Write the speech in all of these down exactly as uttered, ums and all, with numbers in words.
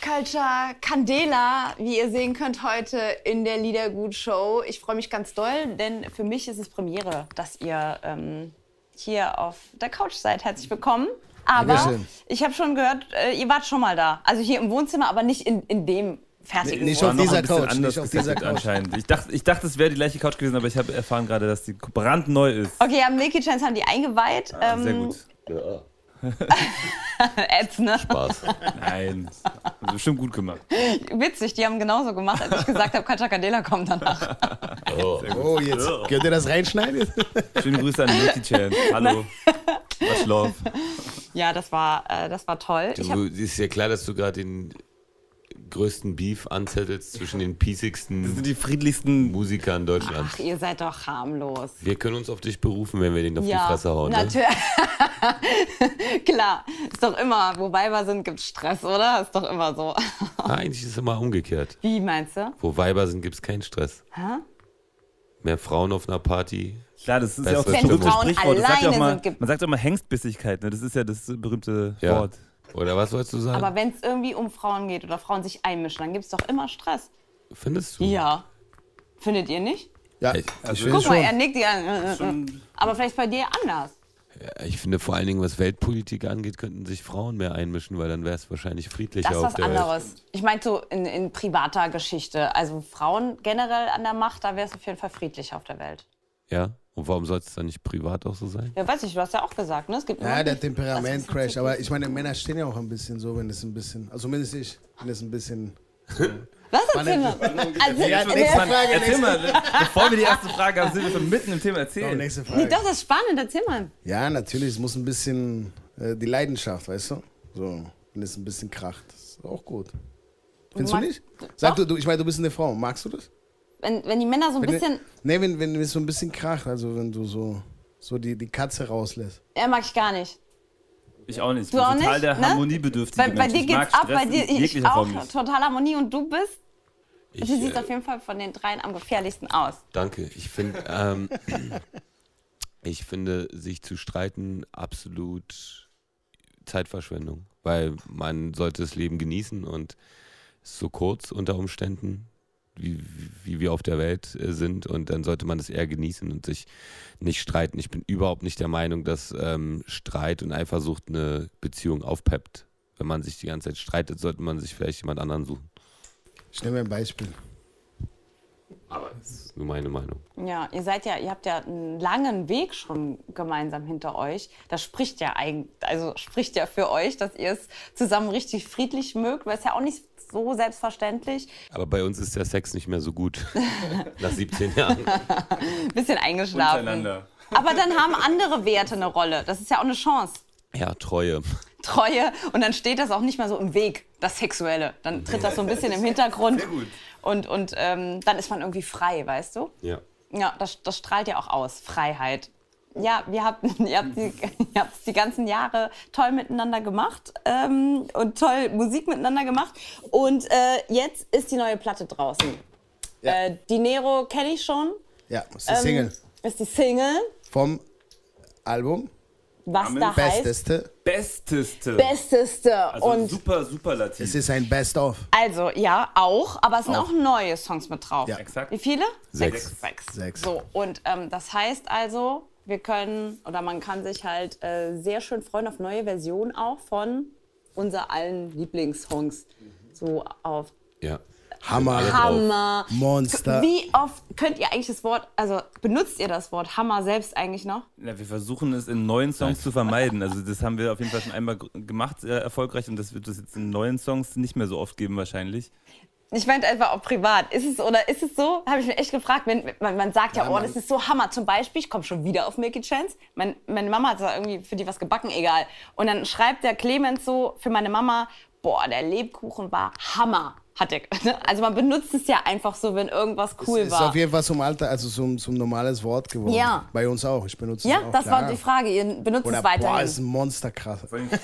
Culture Candela, wie ihr sehen könnt, heute in der Liedergut-Show. Ich freue mich ganz doll, denn für mich ist es Premiere, dass ihr ähm, hier auf der Couch seid. Herzlich willkommen. Aber Dankeschön. Ich habe schon gehört, äh, ihr wart schon mal da. Also hier im Wohnzimmer, aber nicht in, in dem fertigen Nicht Wohnzimmer. auf dieser ein bisschen Couch, anders nicht auf dieser gesetzt Couch. anscheinend. Ich dachte, ich dachte, es wäre die gleiche Couch gewesen, aber ich habe erfahren gerade, dass die brandneu ist. Okay, ja, Milky Chance haben die eingeweiht. Ah, ähm, sehr gut. Ja, Ätz, ne? Spaß. Nein, das bestimmt gut gemacht. Witzig, die haben genauso gemacht, als ich gesagt habe, Culture Candela kommt danach. Oh. Oh, jetzt könnt ihr das reinschneiden? Schöne Grüße an Milky Chance. Hallo. Was Love. Ja, das war, äh, das war toll. Ich hab, Du, ist ja klar, dass du gerade den größten Beef anzettelst zwischen den Das sind piesigsten die friedlichsten. Musikern Deutschlands. ach, ihr seid doch harmlos. Wir können uns auf dich berufen, wenn wir den auf die Fresse hauen. Ne? natürlich. Klar, ist doch immer, wo Weiber sind, gibt's Stress, oder? Ist doch immer so. Ah, eigentlich ist es immer umgekehrt. Wie meinst du? Wo Weiber sind, gibt es keinen Stress. Hä? Mehr Frauen auf einer Party. Klar, das ist ja auch das Wenn berühmte Frauen Sprichwort. Das sagt ja auch alleine mal, sind, gibt- man sagt auch mal Hengstbissigkeit. Ne? Das ist ja das berühmte Ja. Wort. Oder was wolltest du sagen? Aber wenn es irgendwie um Frauen geht oder Frauen sich einmischen, dann gibt's doch immer Stress. Findest du? Ja. Findet ihr nicht? Ja, Ich- ich Guck finde mal, er schon. nickt ja. Aber vielleicht bei dir anders. Ja, ich finde vor allen Dingen, was Weltpolitik angeht, könnten sich Frauen mehr einmischen, weil dann wäre es wahrscheinlich friedlicher Das ist auf was der Welt. anderes. Ich meine so in, in privater Geschichte. Also Frauen generell an der Macht, da wäre es auf jeden Fall friedlicher auf der Welt. Ja? Und warum soll es dann nicht privat auch so sein? Ja, weiß ich, du hast ja auch gesagt, ne? Es gibt Ja, immer der die- Temperament-Crash. Aber ich meine, Männer stehen ja auch ein bisschen so, wenn es ein bisschen, also zumindest ich, wenn es ein bisschen... Was erzähl mal? Also, Ja, äh, nächste Mann, Frage, erzähl nächste- mal, bevor wir die erste Frage haben, sind wir schon mitten im Thema Oh, erzählen. nächste nee, Frage. doch, das ist spannend, erzähl mal. Ja, natürlich, es muss ein bisschen äh, die Leidenschaft, weißt du? So, wenn es ein bisschen kracht. Das ist auch gut. Findest du magst- nicht? Sag Doch. du, du, ich meine, du bist eine Frau. Magst du das? Wenn, wenn die Männer so ein Wenn, bisschen. nee, wenn, wenn es so ein bisschen kracht, also wenn du so, so die, die Katze rauslässt. Er mag ich gar nicht. Ich auch nicht. Ich Du bin auch total nicht, der ne? harmoniebedürftige Bei, bei Mensch. dir Ich geht's mag ab, Stress bei dir in ich jeglicher auch. Form nicht. Total Harmonie und du bist. Ich, du siehst äh, auf jeden Fall von den dreien am gefährlichsten aus. Danke. Ich finde, ähm, ich finde, sich zu streiten absolut Zeitverschwendung, weil man sollte das Leben genießen und es ist so kurz unter Umständen, wie, wie wir auf der Welt äh, sind, und dann sollte man es eher genießen und sich nicht streiten. Ich bin überhaupt nicht der Meinung, dass ähm, Streit und Eifersucht eine Beziehung aufpeppt. Wenn man sich die ganze Zeit streitet, sollte man sich vielleicht jemand anderen suchen. Ich nehme ein Beispiel. Aber das ist nur meine Meinung. Ja, ihr seid ja, ihr habt ja einen langen Weg schon gemeinsam hinter euch. Das spricht ja eigentlich, also spricht ja für euch, dass ihr es zusammen richtig friedlich mögt, weil es ja auch nicht so selbstverständlich. Aber bei uns ist der Sex nicht mehr so gut. Nach siebzehn Jahren. Bisschen eingeschlafen. Untereinander. Aber dann haben andere Werte eine Rolle. Das ist ja auch eine Chance. Ja, Treue. Treue und dann steht das auch nicht mehr so im Weg, das Sexuelle. Dann tritt das so ein bisschen im Hintergrund. Sehr gut. Und, und ähm, dann ist man irgendwie frei, weißt du? Ja. Ja, das, das strahlt ja auch aus, Freiheit. Ja, wir habt, ihr habt die, ihr habt die ganzen Jahre toll miteinander gemacht ähm, und toll Musik miteinander gemacht. Und äh, jetzt ist die neue Platte draußen. Ja. Äh, Dinero kenne ich schon. Ja, das ist die Single Ähm, ist die Single. vom Album. Was Amen. da heißt. Besteste. Besteste. Besteste. Also und super, super Lativ. Es ist ein Best-of. also, ja, auch. Aber es sind auch, Auch. neue Songs mit drauf. Ja. Exakt. Wie viele? Sechs. Sechs. Sechs. So, und ähm, das heißt also, wir können, oder man kann sich halt äh, sehr schön freuen auf neue Versionen auch von unser allen Lieblingssongs. So auf Ja. Hammer. Hammer. Monster. Wie oft könnt ihr eigentlich das Wort, also benutzt ihr das Wort Hammer selbst eigentlich noch? Ja, wir versuchen es in neuen Songs zu vermeiden. Also das haben wir auf jeden Fall schon einmal g- gemacht, sehr erfolgreich. Und das wird es jetzt in neuen Songs nicht mehr so oft geben wahrscheinlich. Ich meinte einfach auch privat. Ist es oder ist es so? Habe ich mir echt gefragt. Wenn, man, man sagt ja, Ja, oh, man- das ist so Hammer. Zum Beispiel, ich komme schon wieder auf Milky Chance. Mein, meine Mama hat da irgendwie für die was gebacken, egal. Und dann schreibt der Clemens so für meine Mama, boah, der Lebkuchen war Hammer. Hat der, also man benutzt es ja einfach so, wenn irgendwas cool Es ist war. auf jeden Fall zum Alter, also zum, zum normales Wort geworden. Ja. Bei uns auch. Ich benutze Ja, es auch. das klar. war die Frage. Ihr benutzt Oder es boah, weiterhin. ist ein Monster krass. Vor allem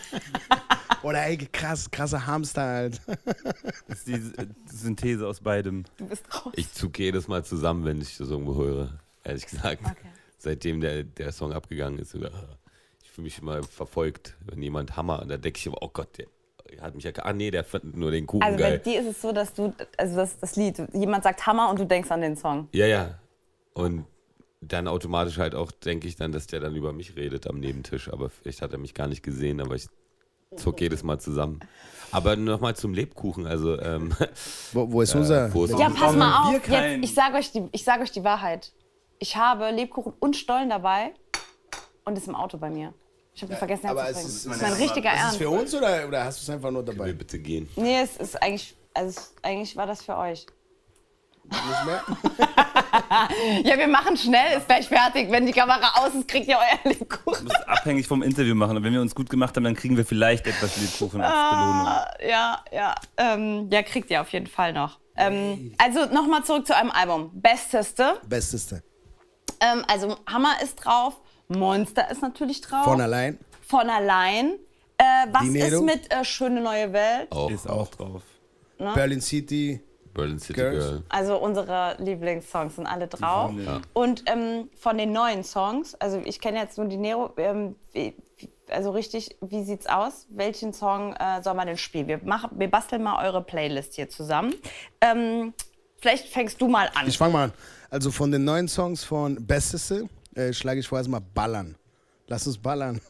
Oder ey, krass, krasser Hamster halt. ist die äh, Synthese aus beidem. Du bist raus. Ich zucke jedes Mal zusammen, wenn ich das irgendwo höre. Ehrlich gesagt. Okay. Seitdem der, der Song abgegangen ist. Oder, ich fühle mich immer verfolgt, wenn jemand Hammer. Und da denke ich immer, oh Gott, der, hat mich erkannt. Ah nee, der fand nur den Kuchen Also bei geil. dir ist es so, dass du, also das, das Lied, jemand sagt Hammer und du denkst an den Song. Ja, ja. Und dann automatisch halt auch denke ich dann, dass der dann über mich redet am Nebentisch. Aber vielleicht hat er mich gar nicht gesehen, aber ich zuck jedes Mal zusammen. Aber nochmal zum Lebkuchen, also ähm, Wo, wo ist unser? wo ist Ja, pass mal wir auf, keinen. jetzt, ich sage euch, die- ich sag euch die Wahrheit. Ich habe Lebkuchen und Stollen dabei und ist im Auto bei mir. Ich habe ihn vergessen aber es herzubringen. ist- Das ist mein richtiger Ist es Ernst. für uns oder, oder hast du es einfach nur wir dabei? bitte gehen? Nee, es ist eigentlich, also es, eigentlich war das für euch. Nicht mehr? Ja, wir machen schnell, ist gleich fertig. Wenn die Kamera aus ist, kriegt ihr euer Lebkuchen. Das muss abhängig vom Interview machen. Und wenn wir uns gut gemacht haben, dann kriegen wir vielleicht etwas Lebkuchen als Belohnung. Ah, ja, ja. Ähm, ja, kriegt ihr auf jeden Fall noch. Ähm, also nochmal zurück zu eurem Album. Besteste. Besteste. Ähm, also Hammer ist drauf, Monster ist natürlich drauf. Von allein. Von allein. Äh, was Dinero. ist mit äh, Schöne neue Welt? Auch Ist auch drauf. Berlin City. Berlin City Girls. Girl. Also unsere Lieblingssongs sind alle drauf. sind, ja. Und ähm, von den neuen Songs, also ich kenne jetzt nur die Nero, ähm, wie, wie- also richtig, wie sieht's aus? Welchen Song äh, soll man denn spielen? Wir, machen, wir basteln mal eure Playlist hier zusammen. Ähm, vielleicht fängst du mal an. Ich fange mal an. Also von den neuen Songs von Besteste äh, schlage ich vor erstmal Ballern. Lass uns ballern.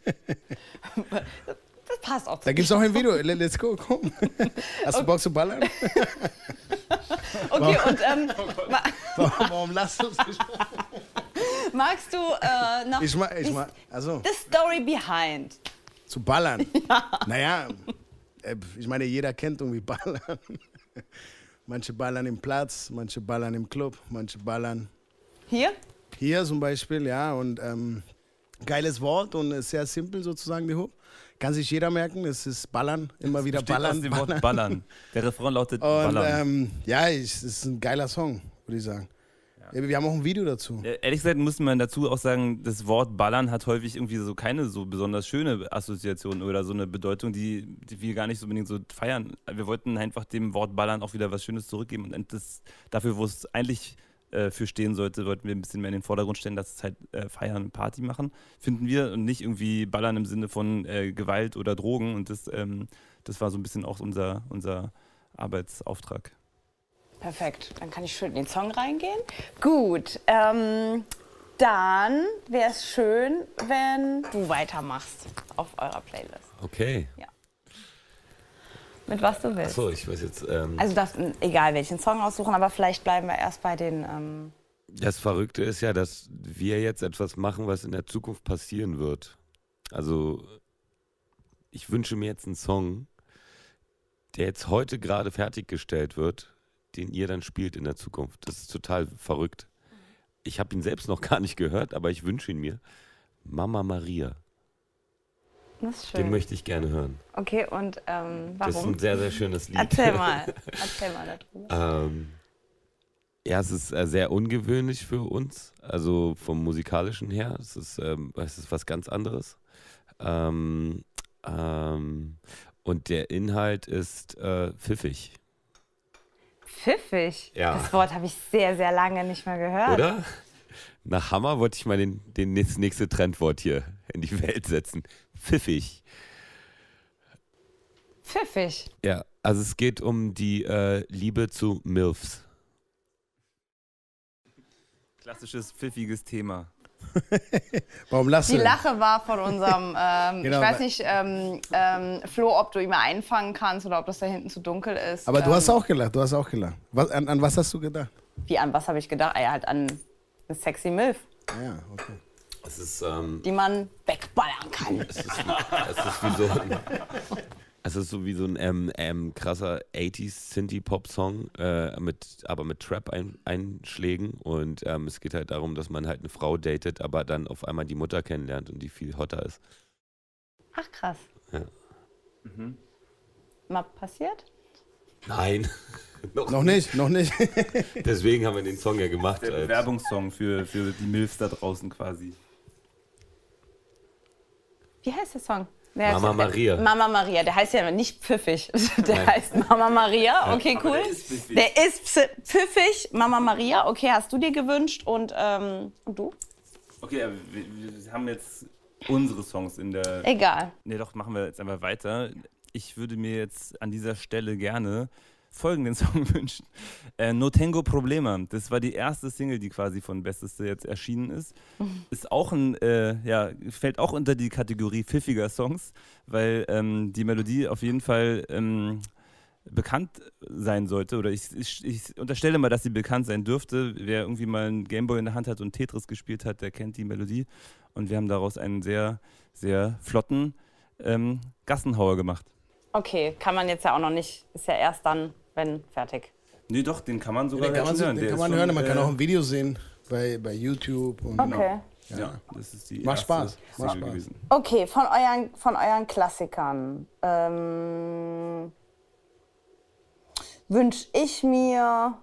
Das passt auch zu Da gibt es auch ein Video. Let- Let's go, komm. Hast du Bock zu ballern? Okay, und ähm, ma Warum, warum lasst du uns nicht? magst du äh, noch Ich mag, ich die, mag, also the story behind? zu ballern. Naja, äh, ich meine, jeder kennt irgendwie Ballern. Manche ballern im Platz, manche ballern im Club, manche ballern Hier? hier zum Beispiel, ja. Und ähm, geiles Wort und ist sehr simpel sozusagen die Hook. Kann sich jeder merken, es ist ballern, immer wieder Besteht ballern, aus dem ballern. Wort ballern. Der Refrain lautet Und ballern. ähm, ja, ich, es ist ein geiler Song, würde ich sagen. Ja. Wir haben auch ein Video dazu. Ja, ehrlich gesagt muss man dazu auch sagen, das Wort ballern hat häufig irgendwie so keine so besonders schöne Assoziation oder so eine Bedeutung, die, die wir gar nicht so unbedingt so feiern. Wir wollten einfach dem Wort ballern auch wieder was Schönes zurückgeben und das, dafür, wo es eigentlich äh, für stehen sollte, wollten wir ein bisschen mehr in den Vordergrund stellen, dass es halt äh, feiern, Party machen, finden wir, und nicht irgendwie ballern im Sinne von äh, Gewalt oder Drogen, und das, ähm, das war so ein bisschen auch unser, unser Arbeitsauftrag. Perfekt, dann kann ich schön in den Song reingehen. Gut, ähm, dann wäre es schön, wenn du weitermachst auf eurer Playlist. Okay. Mit was du willst. Achso, ich weiß jetzt. Ähm, Also du darfst mm, egal welchen Song aussuchen, aber vielleicht bleiben wir erst bei den... Ähm, Das Verrückte ist ja, dass wir jetzt etwas machen, was in der Zukunft passieren wird. Also, ich wünsche mir jetzt einen Song, der jetzt heute gerade fertiggestellt wird, den ihr dann spielt in der Zukunft. Das ist total verrückt. Ich habe ihn selbst noch gar nicht gehört, aber ich wünsche ihn mir. Mama Maria. das ist Den schön. möchte ich gerne hören. Okay, und ähm, Das ist warum? ein sehr, sehr schönes Lied. Erzähl mal, erzähl mal darüber. Ähm, ja, es ist äh, sehr ungewöhnlich für uns, also vom musikalischen her. Es ist, ähm, es ist was ganz anderes. Ähm, ähm, und der Inhalt ist äh, pfiffig, Pfiffig. Ja. Das Wort habe ich sehr, sehr lange nicht mehr gehört. oder? Nach Hammer wollte ich mal den, den nächste, nächste Trendwort hier in die Welt setzen. Pfiffig. Pfiffig. Ja, also es geht um die äh, Liebe zu Milfs. Klassisches, pfiffiges Thema. Warum lachst Die du denn? Lache war von unserem, ähm, Genau, ich weiß weil- nicht, ähm, ähm, Flo, ob du ihn mal einfangen kannst oder ob das da hinten zu dunkel ist. Aber du ähm, hast auch gelacht, du hast auch gelacht. Was, an, an was hast du gedacht? Wie, an was habe ich gedacht? Ah, ja, halt an eine sexy Milf, Ah ja, okay. Es ist, ähm, die man wegballern kann. Es ist, es ist wie so ein, es ist so wie so ein ähm, ähm, krasser achtziger Synthie-Pop-Song, äh, mit, aber mit Trap-Einschlägen. Und ähm, es geht halt darum, dass man halt eine Frau datet, aber dann auf einmal die Mutter kennenlernt und die viel hotter ist. Ach, krass. Ja. Mal passiert? Nein. Noch nicht, noch nicht. Deswegen haben wir den Song ja gemacht. Der als- Bewerbungssong für, für die Milfs da draußen quasi. Wie heißt der Song? Der Mama heißt, Maria. Mama Maria, der heißt ja nicht pfiffig. Der Nein. heißt Mama Maria, okay, cool. der ist pfiffig. Der ist pf- pfiffig, Mama Maria, okay, hast du dir gewünscht und, ähm, und du? Okay, aber wir, wir haben jetzt unsere Songs in der... Egal. Nee, doch, machen wir jetzt einfach weiter. ich würde mir jetzt an dieser Stelle gerne folgenden Song wünschen. Äh, No Tengo Problema. Das war die erste Single, die quasi von Besteste jetzt erschienen ist. Ist auch ein, äh, ja, fällt auch unter die Kategorie pfiffiger Songs, weil ähm, die Melodie auf jeden Fall ähm, bekannt sein sollte. Oder ich, ich, ich unterstelle mal, dass sie bekannt sein dürfte. Wer irgendwie mal einen Gameboy in der Hand hat und Tetris gespielt hat, der kennt die Melodie. Und wir haben daraus einen sehr, sehr flotten ähm, Gassenhauer gemacht. Okay, kann man jetzt ja auch noch nicht. Ist ja erst dann, wenn fertig. Nee, doch, den kann man sogar Den kann man, hören. den Der kann ist man schon, hören, man kann äh, auch ein Video sehen bei, bei YouTube. Und Okay. Ja. Ja, das ist die Macht erste Spaß, Single macht Spaß. gewesen. Okay, von euren, von euren Klassikern ähm, wünsche ich mir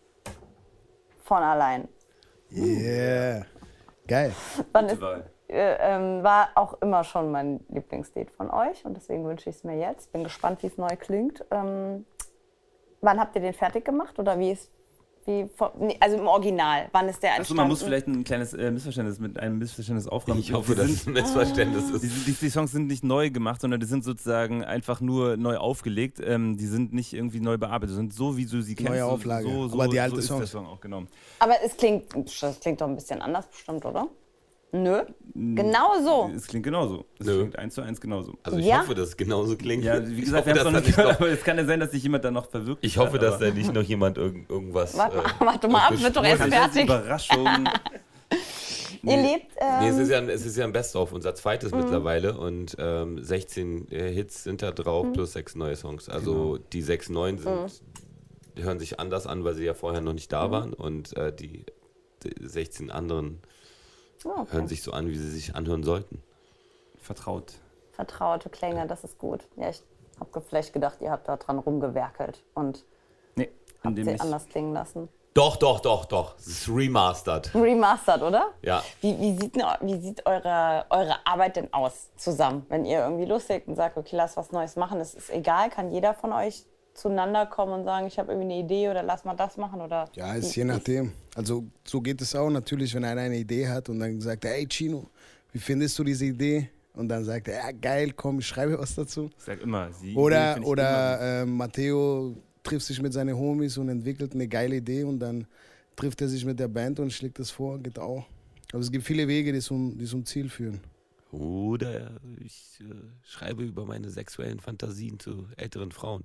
von allein. Yeah. Geil. Wann Gute ist, Wahl. äh, ähm, war auch immer schon mein Lieblingslied von euch und deswegen wünsche ich es mir jetzt. Bin gespannt, wie es neu klingt. Ähm, wann habt ihr den fertig gemacht oder wie ist wie nee, also im Original? Wann ist der Achso, entstanden? man muss vielleicht ein kleines äh, Missverständnis mit einem Missverständnis aufräumen. Ich hoffe, Die dass sind- es ein Missverständnis ist. Die, die, die Songs sind nicht neu gemacht, sondern die sind sozusagen einfach nur neu aufgelegt. Ähm, die sind nicht irgendwie neu bearbeitet, die sind so, wie du sie kennst. Neue so- Auflage, So, so, aber die alte so ist Songs. der Song auch, genau. Aber es klingt, das klingt doch ein bisschen anders bestimmt, oder? Nö, genau so. Es klingt genauso. Es Nö. klingt eins zu eins genauso. Also ich Ja? hoffe, dass es genauso klingt. Ja, wie ich gesagt, hoffe, wir haben es noch dass da nicht nicht gehört, noch, aber es kann ja sein, dass sich jemand da noch verwirklicht ich hoffe, hat, dass aber- da nicht noch jemand irgend, irgendwas... Warte, äh, warte mal ab, wird doch erst Das ist eine fertig. Überraschung. Ihr lebt, ähm, Nee, es ist ja ein, es ist ja ein Best-of, unser zweites Mhm. mittlerweile und ähm, sechzehn äh, Hits sind da drauf Mhm. plus sechs neue Songs. Also die sechs neuen sind, die hören sich anders an, weil sie ja vorher noch nicht Mhm. da waren und äh, die, die sechzehn anderen oh, okay. hören sich so an, wie sie sich anhören sollten. Vertraut. vertraute Klänge, das ist gut. Ja, ich habe vielleicht gedacht, ihr habt da dran rumgewerkelt und Nee, in habt dem sie nicht. anders klingen lassen. Doch, doch, doch, doch. Es ist remastered. Remastered, oder? Ja. Wie, wie sieht, denn, wie sieht eure, eure Arbeit denn aus zusammen? Wenn ihr irgendwie loslegt und sagt, okay, lass was Neues machen, es ist egal, kann jeder von euch zueinander kommen und sagen, ich habe irgendwie eine Idee oder lass mal das machen? Oder Ja, ist wie- je nachdem. Also so geht es auch natürlich, wenn einer eine Idee hat und dann sagt, hey Chino, wie findest du diese Idee? Und dann sagt er, ja geil, komm, ich schreibe was dazu. Ich sag immer, sie. Oder, find ich oder immer- äh, Matteo trifft sich mit seinen Homies und entwickelt eine geile Idee und dann trifft er sich mit der Band und schlägt das vor, geht auch. Also es gibt viele Wege, die zum, die zum Ziel führen. Oder ich äh, schreibe über meine sexuellen Fantasien zu älteren Frauen.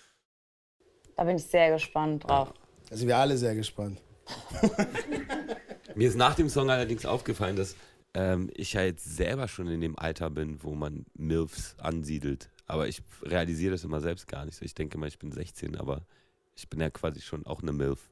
Da bin ich sehr gespannt drauf. Da sind wir alle sehr gespannt. Mir ist nach dem Song allerdings aufgefallen, dass ähm, ich ja jetzt selber schon in dem Alter bin, wo man Milfs ansiedelt. Aber ich realisiere das immer selbst gar nicht. Ich denke mal, ich bin sechzehn, aber ich bin ja quasi schon auch eine Milf.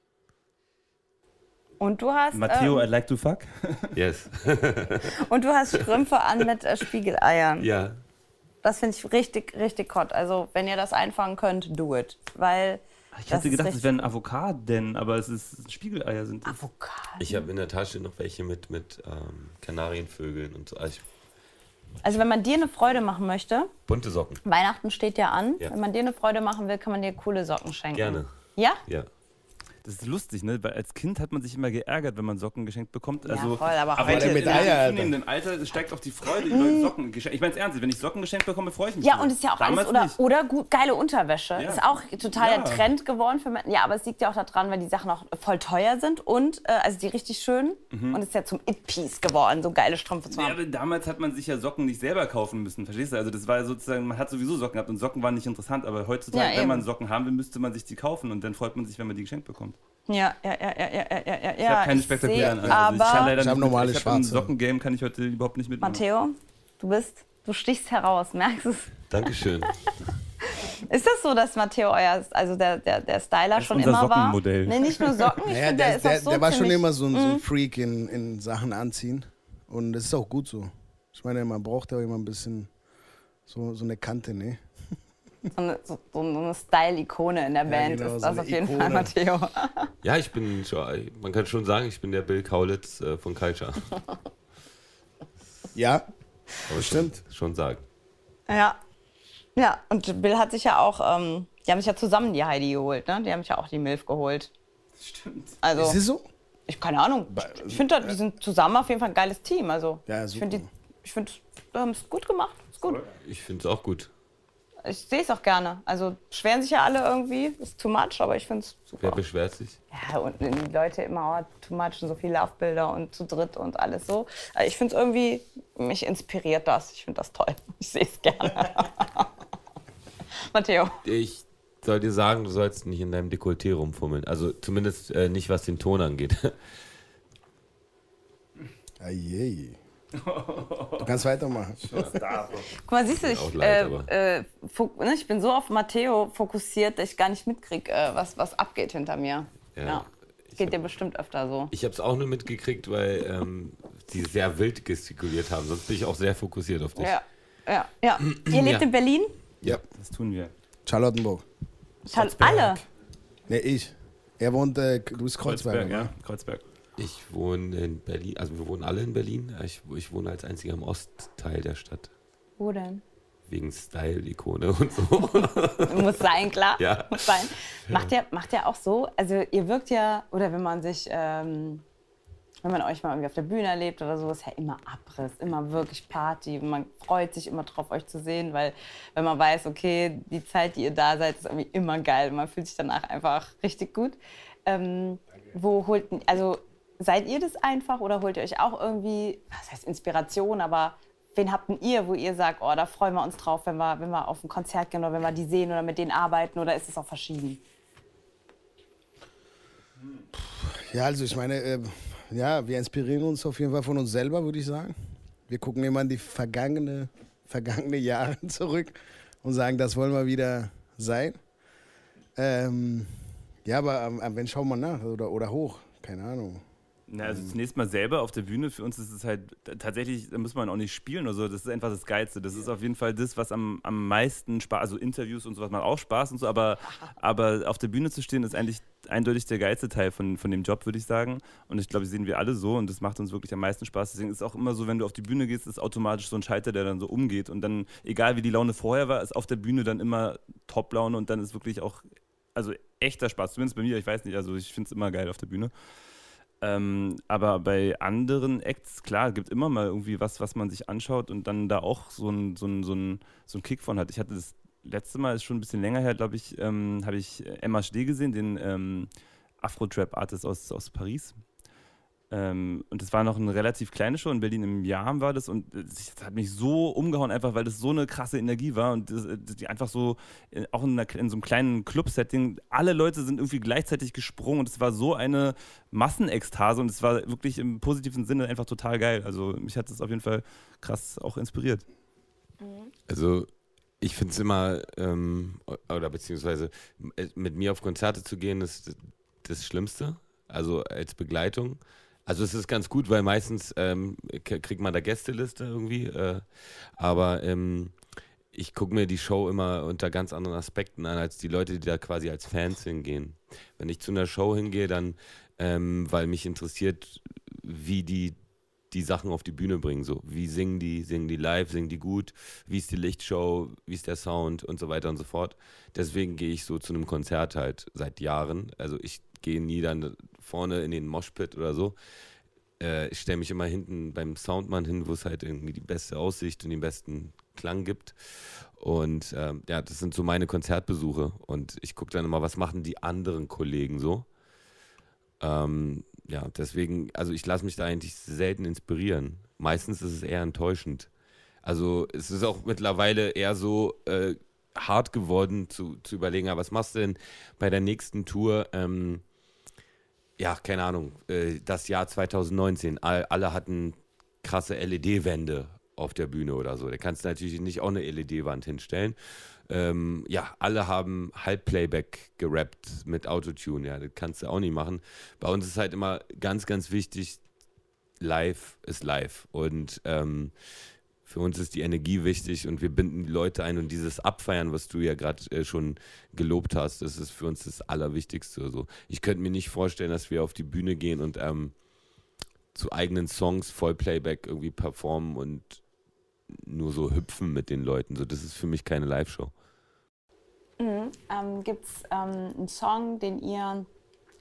Und du hast Matteo, ähm, I'd like to fuck. Yes. und du hast Strümpfe an mit äh, Spiegeleiern. Ja. Das finde ich richtig, richtig hot. Also wenn ihr das einfangen könnt, do it. Weil Ich das hätte ist gedacht, es richtig- wären Avocaden, aber es ist Spiegeleier sind. es. Avocado. Ich habe in der Tasche noch welche mit, mit ähm, Kanarienvögeln und so. Also ich, Also wenn man dir eine Freude machen möchte, bunte Socken. Weihnachten steht ja an, Ja. wenn man dir eine Freude machen will, kann man dir coole Socken schenken. Gerne. Ja? Ja. Das ist lustig, ne? Weil als Kind hat man sich immer geärgert, wenn man Socken geschenkt bekommt. Ja, Also, voll, aber aber heute- heute mit in Eier, einem zunehmenden Alter steigt auch die Freude über Socken. geschenkt- Ich meine es ernst, wenn ich Socken geschenkt bekomme, freue ich mich. Ja, drüber. und es ist ja auch Damals alles, oder, nicht. oder gut, geile Unterwäsche. Ja. Ist auch total Ja. der Trend geworden für Männer. Ja, aber es liegt ja auch daran, weil die Sachen auch voll teuer sind und, äh, also die richtig schön. Und es ist ja zum It-Piece geworden, so geile Strümpfe zu Ja, haben. aber damals hat man sich ja Socken nicht selber kaufen müssen, verstehst du? Also das war ja sozusagen, man hat sowieso Socken gehabt und Socken waren nicht interessant, aber heutzutage, Ja, wenn eben. man Socken haben will, müsste man sich die kaufen und dann freut man sich, wenn man die geschenkt bekommt. Ja, ja, ja, ja, ja, ja, ja, ja. Ich habe keine spektakulären seh, an. Also ich kann aber leider Ich hab nicht mit- normale ich hab im schwarze. Sockengame kann ich heute überhaupt nicht mitmachen. Matteo, du bist, du stichst heraus, merkst du es? Dankeschön. Ist das so, dass Matteo euer, also der, der, der Styler Das ist schon unser immer war? Sockenmodell. Nee, nicht nur Socken, ich Naja, finde, der, der ist der, auch so der war schon ziemlich- immer so ein, so ein Freak in, in Sachen Anziehen. Und das ist auch gut so. Ich meine, man braucht ja immer ein bisschen so, so eine Kante, ne? So eine, so, so eine Style-Ikone in der Band genau, ist so das eine auf jeden Ikone. Fall, Matteo. Ja, ich bin schon, man kann schon sagen, ich bin der Bill Kaulitz äh, von Culture. Ja, Aber stimmt. Schon, schon sagen. Ja. Ja, und Bill hat sich ja auch, ähm, die haben sich ja zusammen die Heidi geholt, ne? Die haben sich ja auch die Milf geholt. Stimmt. Also, Ist es so? ich keine Ahnung. Ich finde, die sind zusammen auf jeden Fall ein geiles Team. Also, Ja, ich super. finde, die- ich finde, wir haben es gut gemacht. Ist gut. Ich finde es auch gut. ich sehe es auch gerne. Also beschweren sich ja alle irgendwie, ist too much, aber ich finde es super. Wer beschwert sich? Ja, und die Leute immer, oh, too much und so viele Love-Bilder und zu dritt und alles so. Also ich finde es irgendwie, mich inspiriert das. Ich finde das toll. Ich sehe es gerne. Matteo. Ich soll dir sagen, du sollst nicht in deinem Dekolleté rumfummeln. Also zumindest äh, nicht, was den Ton angeht. Ajej. Du kannst weitermachen. Guck mal, siehst du, ich, leid, äh, äh, ne, ich bin so auf Matteo fokussiert, dass ich gar nicht mitkriege, äh, was, was abgeht hinter mir. Ja, Ja. Geht dir bestimmt öfter so. Ich habe es auch nur mitgekriegt, weil ähm, die sehr wild gestikuliert haben. Sonst bin ich auch sehr fokussiert auf dich. Ja, ja, ja. Ihr lebt Ja. in Berlin? Ja, Das tun wir. Charlottenburg. Schall, alle? Ne, ich. Er wohnt, äh, du bist Kreuzberger, ja. ne? Kreuzberg. Ich wohne in Berlin, also wir wohnen alle in Berlin. Ich, ich wohne als einziger im Ostteil der Stadt. Wo denn? Wegen Style-Ikone und so. Muss sein, klar. Ja. Muss sein. Macht ihr, macht ihr auch so, also ihr wirkt ja, oder wenn man sich, ähm, wenn man euch mal irgendwie auf der Bühne erlebt oder so, ist ja immer Abriss, immer wirklich Party. Man freut sich immer drauf, euch zu sehen, weil wenn man weiß, okay, die Zeit, die ihr da seid, ist irgendwie immer geil. Man fühlt sich danach einfach richtig gut. Ähm, wo holt, also seid ihr das einfach oder holt ihr euch auch irgendwie, was heißt Inspiration, aber wen habt denn ihr, wo ihr sagt, oh, da freuen wir uns drauf, wenn wir, wenn wir auf ein Konzert gehen oder wenn wir die sehen oder mit denen arbeiten, oder ist es auch verschieden? Ja, also ich meine, äh, ja, wir inspirieren uns auf jeden Fall von uns selber, würde ich sagen. Wir gucken immer in die vergangene, vergangene Jahre zurück und sagen, das wollen wir wieder sein. Ähm, ja, aber am, am, wenn schauen wir nach oder, oder hoch, keine Ahnung. Na, also zunächst mal selber auf der Bühne, für uns ist es halt tatsächlich, da muss man auch nicht spielen oder so, das ist einfach das Geilste. Das ist auf jeden Fall das, was am, am meisten Spaß, also Interviews und sowas macht auch Spaß und so, aber, aber auf der Bühne zu stehen ist eigentlich eindeutig der geilste Teil von, von dem Job, würde ich sagen. Und ich glaube, das sehen wir alle so und das macht uns wirklich am meisten Spaß. Deswegen ist es auch immer so, wenn du auf die Bühne gehst, ist automatisch so ein Schalter, der dann so umgeht und dann, egal wie die Laune vorher war, ist auf der Bühne dann immer Top-Laune und dann ist wirklich auch, also echter Spaß, zumindest bei mir, ich weiß nicht, also ich finde es immer geil auf der Bühne. Ähm, aber bei anderen Acts, klar, gibt immer mal irgendwie was, was man sich anschaut und dann da auch so ein, so ein, so ein, so ein Kick von hat. Ich hatte das letzte Mal, ist schon ein bisschen länger her, glaube ich, ähm, habe ich M H D gesehen, den ähm, Afro-Trap-Artist aus, aus Paris. Ähm, und das war noch eine relativ kleine Show in Berlin, im Jahr war das und das hat mich so umgehauen, einfach weil das so eine krasse Energie war und das, die einfach so, äh, auch in, einer, in so einem kleinen Club-Setting, alle Leute sind irgendwie gleichzeitig gesprungen und es war so eine Massenekstase und es war wirklich im positiven Sinne einfach total geil. Also mich hat das auf jeden Fall krass auch inspiriert. Also ich finde es immer, ähm, oder beziehungsweise mit mir auf Konzerte zu gehen, ist das Schlimmste, also als Begleitung. Also es ist ganz gut, weil meistens ähm, kriegt man da Gästeliste irgendwie, äh, aber ähm, ich gucke mir die Show immer unter ganz anderen Aspekten an, als die Leute, die da quasi als Fans hingehen. Wenn ich zu einer Show hingehe, dann, ähm, weil mich interessiert, wie die die Sachen auf die Bühne bringen, so, wie singen die, singen die live, singen die gut, wie ist die Lichtshow, wie ist der Sound und so weiter und so fort. Deswegen gehe ich so zu einem Konzert halt seit Jahren, also ich gehe nie dann vorne in den Moshpit oder so. Äh, ich stelle mich immer hinten beim Soundmann hin, wo es halt irgendwie die beste Aussicht und den besten Klang gibt. Und ähm, ja, das sind so meine Konzertbesuche. Und ich gucke dann immer, was machen die anderen Kollegen so. Ähm, ja, deswegen, also ich lasse mich da eigentlich selten inspirieren. Meistens ist es eher enttäuschend. Also es ist auch mittlerweile eher so äh, hart geworden zu, zu überlegen, ja, was machst du denn bei der nächsten Tour? Ähm, ja, keine Ahnung, äh, das Jahr zwanzig neunzehn, all, alle hatten krasse L E D-Wände auf der Bühne oder so. Da kannst du natürlich nicht auch eine L E D-Wand hinstellen. Ähm, ja, alle haben Halbplayback gerappt mit Autotune, ja, das kannst du auch nicht machen. Bei uns ist halt immer ganz, ganz wichtig, live ist live und ähm, für uns ist die Energie wichtig und wir binden die Leute ein und dieses Abfeiern, was du ja gerade äh, schon gelobt hast, das ist für uns das Allerwichtigste. Also ich könnte mir nicht vorstellen, dass wir auf die Bühne gehen und ähm, zu eigenen Songs Vollplayback irgendwie performen und nur so hüpfen mit den Leuten. So, das ist für mich keine Live-Show. Mhm. Ähm, Gibt es ähm, einen Song, den ihr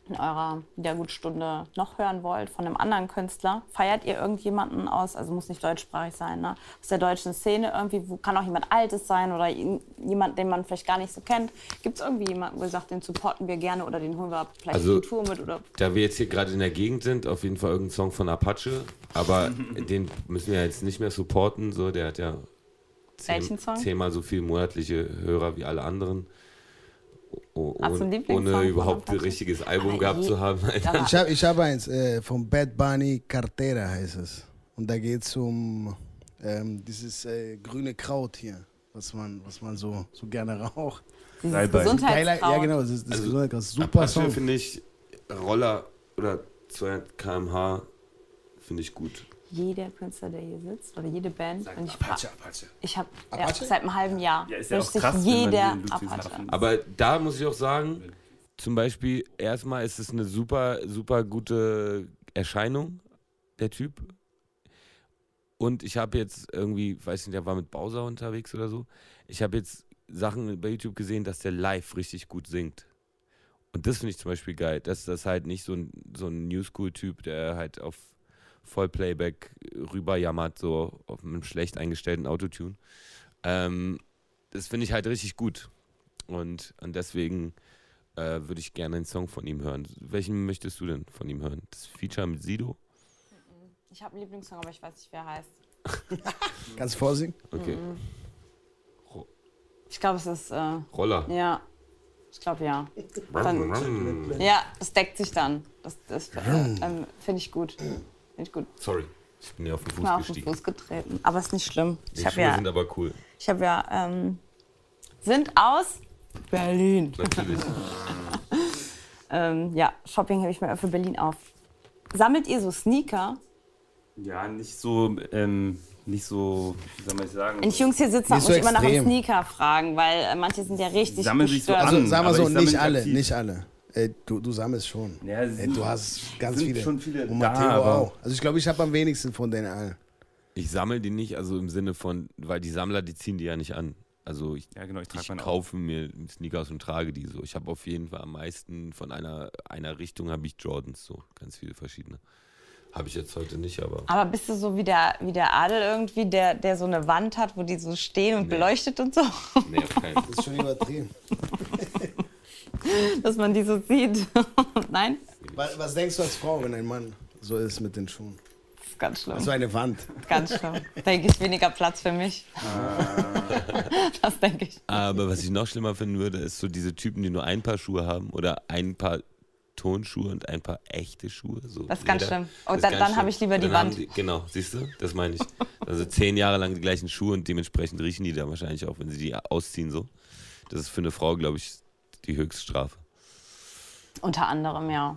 in eurer Wiedergutstunde noch hören wollt von einem anderen Künstler. Feiert ihr irgendjemanden aus, also muss nicht deutschsprachig sein, ne? Aus der deutschen Szene irgendwie, wo kann auch jemand Altes sein oder jemand, den man vielleicht gar nicht so kennt. Gibt es irgendwie jemanden, wo ihr sagt, den supporten wir gerne oder den holen wir vielleicht Also, auf die Tour mit? Oder? Da wir jetzt hier gerade in der Gegend sind, auf jeden Fall irgendein Song von Apache, aber den müssen wir jetzt nicht mehr supporten, so, der hat ja zehn, zehnmal so viele monatliche Hörer wie alle anderen. Oh, Hast du einen Lieblingssong ohne von überhaupt ein Apache? richtiges Album Aber gehabt je- zu haben. Da Ich habe ich hab eins äh, von Bad Bunny, Cartera heißt es. Und da geht es um ähm, dieses äh, grüne Kraut hier, was man, was man so, so gerne raucht. Dieses Salbei. Geiler, Gesundheitskraut. ja, genau, das ist, das Also, ist Gesundheitskraut. Super Apache Song. finde ich, Roller oder zweihundert Kilometer pro Stunde finde ich gut. Jeder Künstler, der hier sitzt oder jede Band. Und ich Apache, Apache. ich habe ja, Apache? seit einem halben Jahr Ja, ist ja wünscht auch sich krass, wenn man jeder den Ludwigshafen- Apache. Aber da muss ich auch sagen, zum Beispiel, erstmal ist es eine super, super gute Erscheinung, der Typ. Und ich habe jetzt irgendwie, weiß nicht, der war mit Bowser unterwegs oder so. Ich habe jetzt Sachen bei YouTube gesehen, dass der live richtig gut singt. Und das finde ich zum Beispiel geil, dass das halt nicht so ein, so ein New-School-Typ, der halt auf Vollplayback rüberjammert, so auf einem schlecht eingestellten Autotune. Ähm, das finde ich halt richtig gut. Und, und deswegen äh, würde ich gerne einen Song von ihm hören. Welchen möchtest du denn von ihm hören? Das Feature mit Sido? Ich habe einen Lieblingssong, aber ich weiß nicht, wer er heißt. Kannst du vorsingen? Okay. Mhm. Ich glaube, es ist, äh, Roller. ja, ich glaube, ja. Dann, ja, das deckt sich dann. Das, das äh, ähm, finde ich gut. Finde ich gut. Sorry, ich bin ja auf den Ich Fuß bin auf den gestiegen. Fuß getreten. Aber ist nicht schlimm. Die Ich habe Schuhe ja, sind aber cool. ich habe ja, ähm, sind aus Berlin. Natürlich. Ähm, ja, Shopping habe ich mir für Berlin auf. Sammelt ihr so Sneaker? Ja, nicht so, ähm, nicht so, wie soll man das sagen? Wenn ich Jungs hier sitzen, Nicht muss so ich immer nach einem extrem. Sneaker fragen, weil äh, manche sind ja richtig Sammeln sich so gestört. an. Also sagen wir aber so, ich sammle nicht nicht alle, aktiv. nicht alle. Ey, du, du sammelst schon. Ja, es Ey, sind- du hast ganz sind viele. schon viele Und da, Matteo aber- auch. Also ich glaube, ich habe am wenigsten von denen allen. Ich sammle die nicht, also im Sinne von, weil die Sammler, die ziehen die ja nicht an. Also ich, Ja, genau, ich trage ich meine auch. kaufe mir Sneakers und trage die so. Ich habe auf jeden Fall am meisten von einer, einer Richtung habe ich Jordans, so ganz viele verschiedene. Habe ich jetzt heute nicht, aber Aber bist du so wie der, wie der Adel irgendwie, der, der so eine Wand hat, wo die so stehen und Nee. beleuchtet und so? nee, auf keinen Fall. Das ist schon übertrieben. Dass man die so sieht. Nein? Was, was denkst du als Frau, wenn ein Mann so ist mit den Schuhen? Das ist ganz schlimm. So eine Wand. Ganz schlimm. Denke ich, weniger Platz für mich. Das denke ich. Aber was ich noch schlimmer finden würde, ist so diese Typen, die nur ein Paar Schuhe haben oder ein Paar Tonschuhe und ein paar echte Schuhe. So Das ist ganz Leder. schlimm. Das Und ist dann, ganz dann schlimm. habe ich lieber Und die dann haben Wand. Die, genau, siehst du? Das meine ich. Also zehn Jahre lang die gleichen Schuhe und dementsprechend riechen die da wahrscheinlich auch, wenn sie die ausziehen so. Das ist für eine Frau, glaube ich, die Höchststrafe. Unter anderem, ja.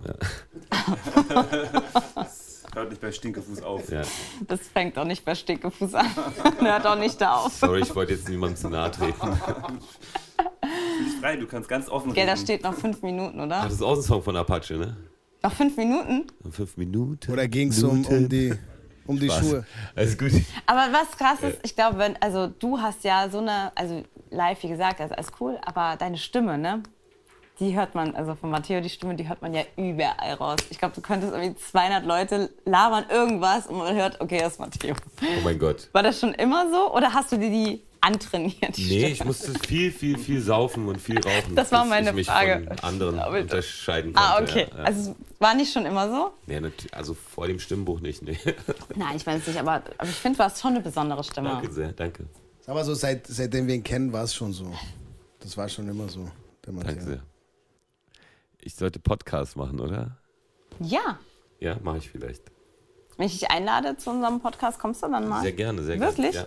Hört nicht bei Stinkefuß auf. Ja. Das fängt auch nicht bei Stinkefuß an. Hört auch nicht da auf. Sorry, ich wollte jetzt niemandem zu nahe treten. Du bist frei, du kannst ganz offen Gell, da reden. steht noch fünf Minuten, Ach, oder? das ist auch ein Song von Apache, ne? Noch fünf Minuten? Fünf Minuten. Oder ging es um, um die, um die Spaß. Schuhe? Alles gut. Aber was krass ist, ich glaube, wenn, also du hast ja so eine, also live, wie gesagt, also alles cool, aber deine Stimme, ne? Die hört man, also von Matteo, die Stimme, die hört man ja überall raus. Ich glaube, du könntest irgendwie zweihundert Leute labern irgendwas und man hört, okay, das ist Matteo. Oh mein Gott. War das schon immer so oder hast du dir die antrainiert? Die Nee, Stimme? ich musste viel, viel, viel saufen und viel rauchen. Das war bis meine ich mich Frage. von anderen Aber- unterscheiden konnte. Ah, okay. Ja, ja. Also es war nicht schon immer so? Nee, nat- also vor dem Stimmbuch nicht, nee. Nein, ich weiß es nicht, aber, aber ich finde, du hast schon eine besondere Stimme. Danke sehr, danke. Aber so seit, seitdem wir ihn kennen, war es schon so. Das war schon immer so, der Danke Matteo. sehr. Ich sollte Podcast machen, oder? Ja. Ja, mache ich vielleicht. Wenn ich dich einlade zu unserem Podcast, kommst du dann mal? Sehr gerne, sehr Wirklich? gerne.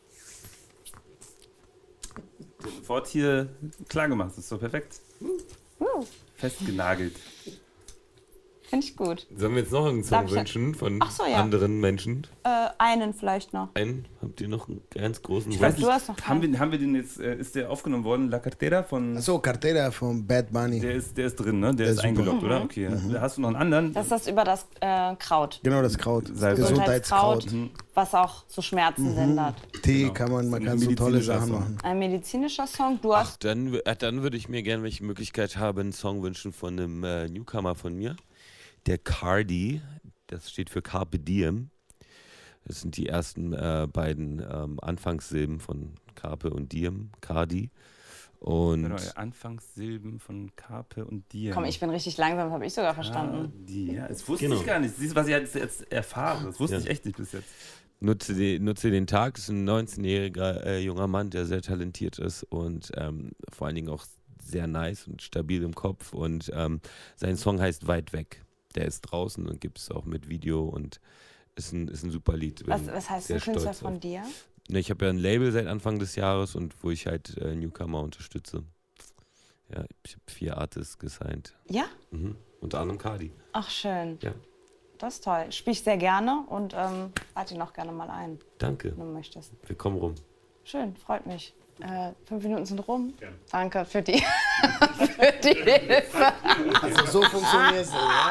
Sofort hier klar gemacht, das ist doch perfekt. Uh. Festgenagelt. Finde ich gut. Sollen wir jetzt noch einen Darf Song ich- wünschen von Ach so, ja. anderen Menschen? Äh, einen vielleicht noch. Einen? Habt ihr noch einen ganz großen Ich weiß Du nicht, hast noch haben wir, haben wir den jetzt, äh, ist der aufgenommen worden? La Cartera von. Achso, Cartera von Bad Bunny. Der ist, der ist drin, ne? Der, Der ist ist super. eingeloggt, oder? Okay. Da hast du noch einen anderen. Das ist das über das äh, Kraut. Genau, das Kraut. Salbei. Gesundheitskraut. Was auch so Schmerzen lindert. Tee Genau. kann man, man Das kann ist ein so tolle medizinischer Sachen Song. machen. Ein medizinischer Song. Du Ach, hast. dann, w- äh, dann würde ich mir gerne, wenn ich die Möglichkeit habe, einen Song wünschen von einem äh, Newcomer von mir. Der Cardi, das steht für Carpe Diem. Das sind die ersten äh, beiden ähm, Anfangssilben von Carpe und Diem, Cardi. Und Genau, Anfangssilben von Carpe und Diem. Komm, ich bin richtig langsam, das habe ich sogar verstanden. Cardi, ja, das wusste Genau. ich gar nicht. Siehst du, was ich jetzt, jetzt erfahre? Das wusste Ja. ich echt nicht bis jetzt. nutze den, nutze den Tag. Das ist ein neunzehnjähriger äh, junger Mann, der sehr talentiert ist und ähm, vor allen Dingen auch sehr nice und stabil im Kopf. Und ähm, sein Song heißt Weit weg. Der ist draußen und gibt es auch mit Video und ist ein, ist ein super Lied. Bin Was, was heißt sehr ein Künstler stolz von auf. dir? Ne, ich habe ja ein Label seit Anfang des Jahres und wo ich halt äh, Newcomer unterstütze. Ja, ich habe vier Artists gesigned. Ja? Mhm. Unter anderem Cardi. Ach, schön. Ja. Das ist toll. Spiele ich sehr gerne und ähm, lade ihn auch gerne mal ein, Danke. wenn du möchtest. Wir kommen rum. Schön, freut mich. Äh, fünf Minuten sind rum. Danke für die, für die Hilfe. Also so funktioniert es. Ja.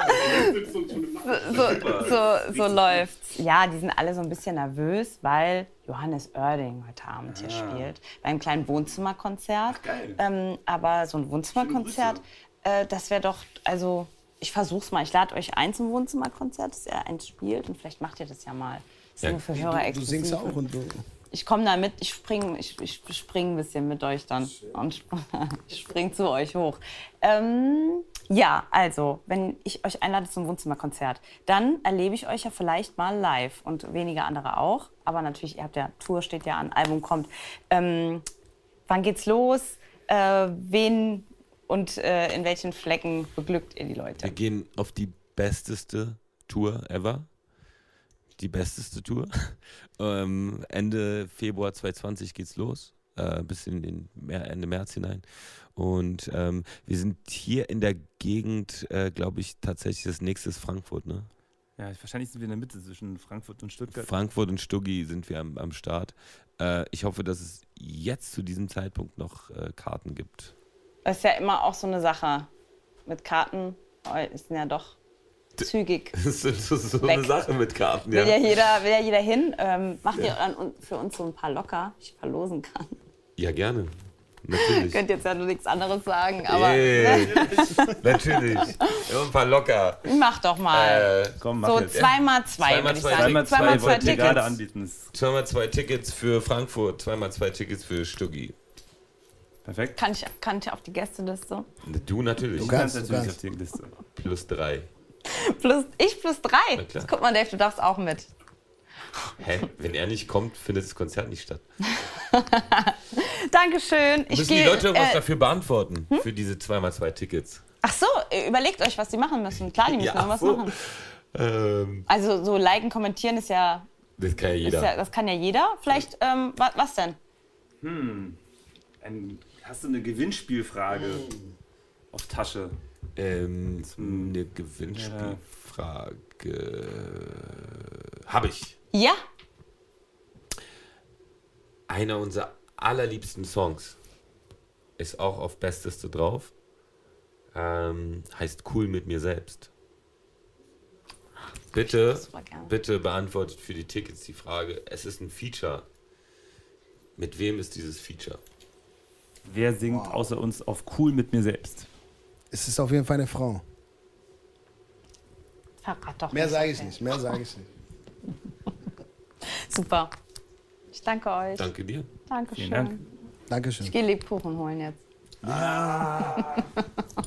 So, so, so läuft's. Ja, die sind alle so ein bisschen nervös, weil Johannes Oerding heute Abend hier spielt. Bei einem kleinen Wohnzimmerkonzert. geil. Ähm, aber so ein Wohnzimmerkonzert, äh, das wäre doch, also ich versuch's mal. Ich lade euch ein zum Wohnzimmerkonzert, dass er eins spielt und vielleicht macht ihr das ja mal. Das ist Ja, nur für Hörer Du exklusiv. singst auch und du. Ich komme da mit, ich springe ich, ich spring ein bisschen mit euch dann und ich spring zu euch hoch. Ähm, ja, also, wenn ich euch einlade zum Wohnzimmerkonzert, dann erlebe ich euch ja vielleicht mal live und wenige andere auch. Aber natürlich, ihr habt ja, Tour steht ja an, Album kommt. Ähm, wann geht's los? Äh, wen und äh, in welchen Flecken beglückt ihr die Leute? Wir gehen auf die besteste Tour ever. Die besteste Tour. ähm, Ende Februar zwanzig zwanzig geht's los. Äh, bis in den Mer Ende März hinein. Und ähm, wir sind hier in der Gegend, äh, glaube ich, tatsächlich das nächste ist Frankfurt, ne? Ja, wahrscheinlich sind wir in der Mitte zwischen Frankfurt und Stuttgart. Frankfurt und Stuggi sind wir am, am Start. Äh, ich hoffe, dass es jetzt zu diesem Zeitpunkt noch äh, Karten gibt. Das ist ja immer auch so eine Sache mit Karten. Oh, ist ja doch zügig. Das ist so Weg. eine Sache mit Karten, Will ja jeder, will ja jeder hin. Ähm, macht ihr dann un- für uns so ein paar locker, die ich verlosen kann. Ja, gerne. Natürlich. Könnt jetzt ja nur nichts anderes sagen, aber Ey, natürlich. Immer ein paar locker. mach doch mal. Äh, Komm, mach so jetzt. zweimal zwei, Zweimal würde ich zwei. sagen. Zweimal zwei, Zweimal zwei wollten wir gerade Tickets. anbieten. Das zweimal zwei Tickets für Frankfurt, zweimal zwei Tickets für Stuggi. perfekt. Kann ich, kann ich auf die Gästeliste? Du natürlich. Du Du kannst, kannst du natürlich kannst. auf die Liste. Plus drei. Plus, ich plus drei. Na klar. Guck mal, Dave, du darfst auch mit. Hä? Wenn er nicht kommt, findet das Konzert nicht statt. Dankeschön. Ich Müssen die gehe. Leute was Äh, dafür beantworten? Für diese zweimal zwei Tickets? ach so, überlegt euch, was die machen müssen. Klar, die müssen Ja, noch was so. machen. Ähm, Also so liken, kommentieren ist ja, das kann ja ist jeder. ja, das kann ja jeder. Vielleicht, ähm, wa, was denn? Ein, hast du eine Gewinnspielfrage auf Tasche? Ähm, eine Gewinnspielfrage. Habe ich. Ja? Einer unserer allerliebsten Songs ist auch auf Besteste drauf. Ähm, heißt Cool mit mir selbst. Bitte, Super gerne. bitte beantwortet für die Tickets die Frage. Es ist ein Feature. Mit wem ist dieses Feature? Wer singt außer uns auf Cool mit mir selbst? Es ist auf jeden Fall eine Frau. Verrat doch Mehr nicht, sage ich okay. nicht, mehr sage ich nicht. Super. Ich danke euch. Danke dir. Dankeschön. Vielen Dank. Dankeschön. Ich gehe Lebkuchen holen jetzt.